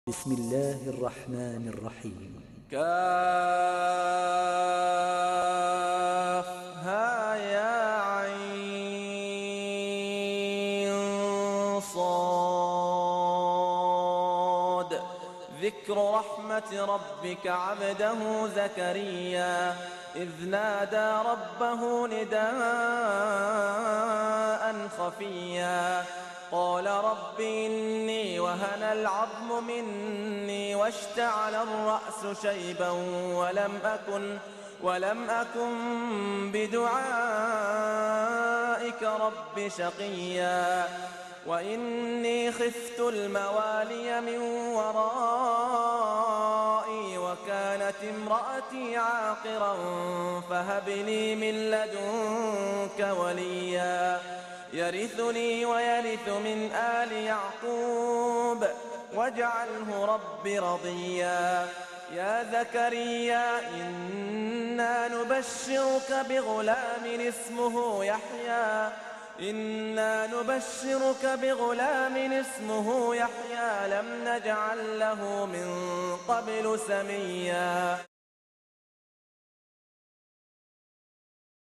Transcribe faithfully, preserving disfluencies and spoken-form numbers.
بسم الله الرحمن الرحيم. كافها يا عين صاد ذكر رحمة ربك عبده زكريا إذ نادى ربه نداء خفيا قال رب إني وهن العظم مني واشتعل الرأس شيبا ولم أكن, ولم أكن بدعائك رب شقيا وإني خفت الموالي من ورائي وكانت امرأتي عاقرا فهب لي من لدنك وليا يرثني ويرث من آل يعقوب واجعله رب رضيا يا زكريا إنا نبشرك بغلام اسمه يحيى إنا نبشرك بغلام اسمه يحيى لم نجعل له من قبل سميا.